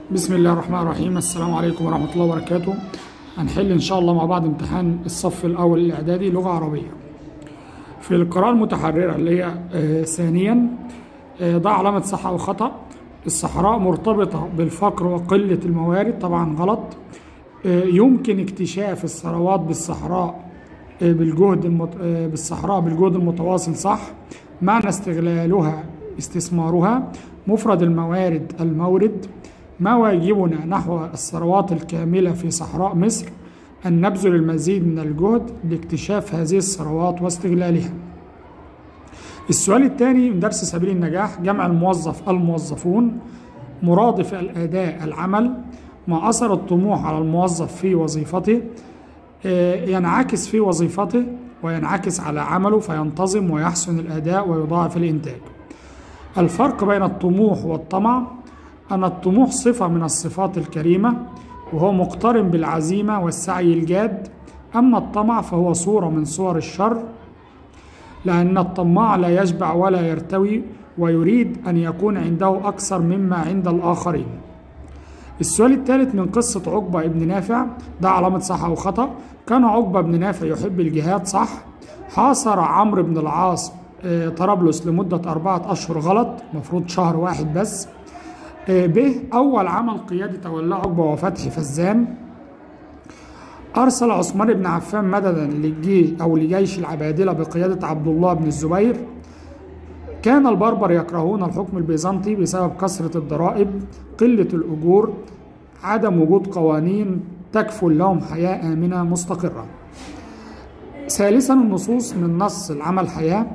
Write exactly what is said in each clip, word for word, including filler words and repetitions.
بسم الله الرحمن الرحيم. السلام عليكم ورحمة الله وبركاته. هنحل إن شاء الله مع بعض امتحان الصف الأول الإعدادي لغة عربية. في القراءة المتحررة اللي هي آه ثانيا آه ضع علامة صح أو خطأ. الصحراء مرتبطة بالفقر وقلة الموارد، طبعا غلط. آه يمكن اكتشاف الثروات بالصحراء آه بالجهد المت... آه بالصحراء بالجهد المتواصل، صح. معنى استغلالها استثمارها. مفرد الموارد المورد. ما واجبنا نحو الثروات الكاملة في صحراء مصر؟ أن نبذل المزيد من الجهد لاكتشاف هذه الثروات واستغلالها. السؤال الثاني من درس سبيل النجاح: جمع الموظف الموظفون. مرادف الأداء العمل. ما أثر الطموح على الموظف في وظيفته؟ ينعكس في وظيفته وينعكس على عمله فينتظم ويحسن الأداء ويضاعف الإنتاج. الفرق بين الطموح والطمع: أن الطموح صفة من الصفات الكريمة وهو مقترن بالعزيمة والسعي الجاد، أما الطمع فهو صورة من صور الشر، لأن الطماع لا يشبع ولا يرتوي ويريد أن يكون عنده أكثر مما عند الآخرين. السؤال الثالث من قصة عقبة ابن نافع، ده علامة صح أو خطأ. كان عقبة ابن نافع يحب الجهاد، صح. حاصر عمرو بن العاص طرابلس لمدة أربعة أشهر، غلط، مفروض شهر واحد بس. ب أول عمل قيادي تولاه عقبة وفتح فزان. أرسل عثمان بن عفان مددا للجيش أو لجيش العبادلة بقيادة عبد الله بن الزبير. كان البربر يكرهون الحكم البيزنطي بسبب كثرة الضرائب، قلة الأجور، عدم وجود قوانين تكفل لهم حياة آمنة مستقرة. ثالثا النصوص من نص العمل حياة.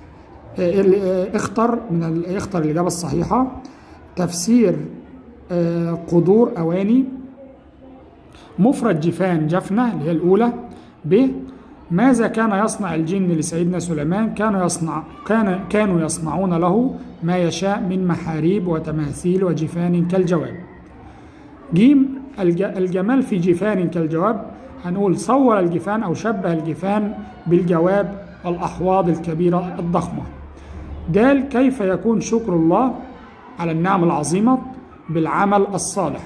اختر من اختر الإجابة الصحيحة. تفسير قدور أواني. مفرد جفان جفنة اللي هي الأولى. ب ماذا كان يصنع الجن لسيدنا سليمان؟ كانوا يصنع كان كانوا يصنعون له ما يشاء من محاريب وتماثيل وجفان كالجواب. ج الجمال في جفان كالجواب. هنقول صور الجفان أو شبه الجفان بالجواب والأحواض الكبيرة الضخمة. د كيف يكون شكر الله على النعم العظيمة؟ بالعمل الصالح.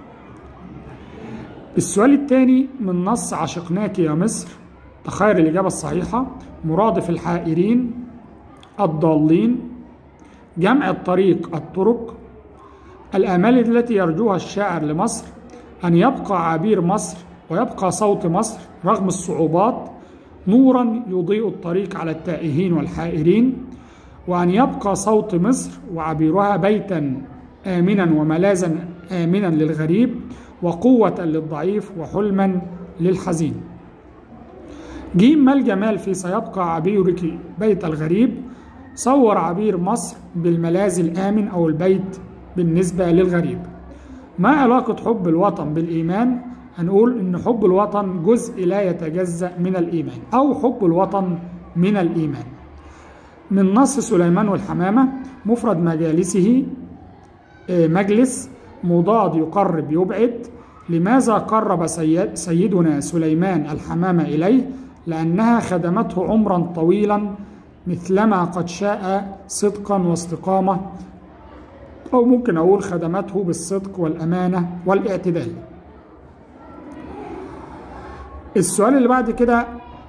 السؤال الثاني من نص عشقناك يا مصر، تخير الإجابة الصحيحة. مرادف الحائرين الضالين. جمع الطريق الطرق. الآمال التي يرجوها الشاعر لمصر: أن يبقى عبير مصر ويبقى صوت مصر رغم الصعوبات، نورا يضيء الطريق على التائهين والحائرين، وأن يبقى صوت مصر وعبيرها بيتا آمنا وملاذا آمنا للغريب، وقوة للضعيف وحلما للحزين. ج ما الجمال في سيبقى عبيرك بيت الغريب؟ صور عبير مصر بالملاذ الآمن أو البيت بالنسبة للغريب. ما علاقة حب الوطن بالإيمان؟ هنقول إن حب الوطن جزء لا يتجزأ من الإيمان، أو حب الوطن من الإيمان. من نص سليمان والحمامة: مفرد مجالسه مجلس، مضاد يقرب يبعد. لماذا قرب سيدنا سليمان الحمامة إليه؟ لأنها خدمته عمرا طويلا مثلما قد شاء صدقا واستقامة، أو ممكن أقول خدمته بالصدق والأمانة والاعتدال. السؤال اللي بعد كده: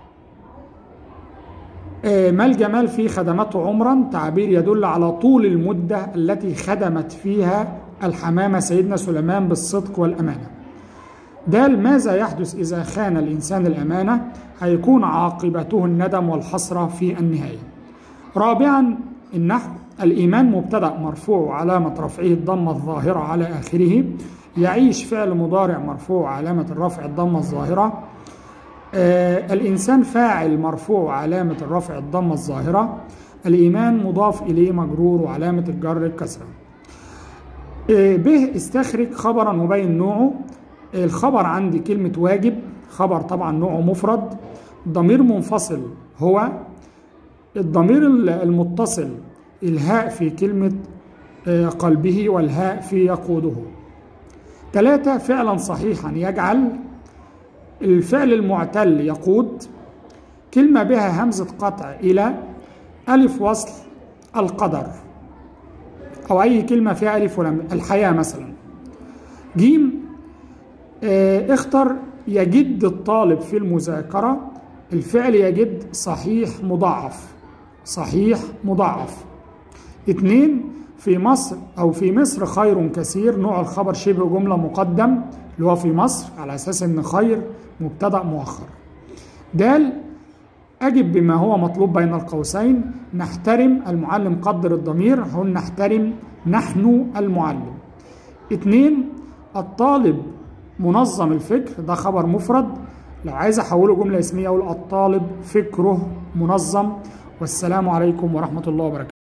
ما الجمال في خدمته عمرا؟ تعبير يدل على طول المدة التي خدمت فيها الحمامة سيدنا سليمان بالصدق والأمانة. د ماذا يحدث إذا خان الإنسان الأمانة؟ هيكون عاقبته الندم والحسرة في النهاية. رابعا النحو: الإيمان مبتدأ مرفوع علامة رفعه الضمة الظاهرة على آخره. يعيش فعل مضارع مرفوع علامة الرفع الضمة الظاهرة. آه الإنسان فاعل مرفوع علامة الرفع الضمة الظاهرة. الإيمان مضاف إليه مجرور وعلامة الجر الكسرة. آه ب استخرج خبرا وبين نوعه. آه الخبر عندي كلمة واجب، خبر طبعا نوعه مفرد. ضمير منفصل هو. الضمير المتصل الهاء في كلمة آه قلبه والهاء في يقوده. ثلاثة فعلا صحيحا يجعل. الفعل المعتل يقود. كلمة بها همزة قطع إلى. ألف وصل القدر، أو أي كلمة فيها ألف ولام، الحياة مثلا. جيم اه اختر يجد الطالب في المذاكرة. الفعل يجد صحيح مضاعف، صحيح مضاعف. اتنين، في مصر أو في مصر خير كثير، نوع الخبر شبه جملة مقدم اللي هو في مصر، على أساس إن خير مبتدأ مؤخر. دال، أجب بما هو مطلوب بين القوسين. نحترم المعلم، قدر الضمير، هون نحترم نحن المعلم. اتنين، الطالب منظم الفكر، ده خبر مفرد، لو عايز أحوله جملة اسمية أقول الطالب فكره منظم. والسلام عليكم ورحمة الله وبركاته.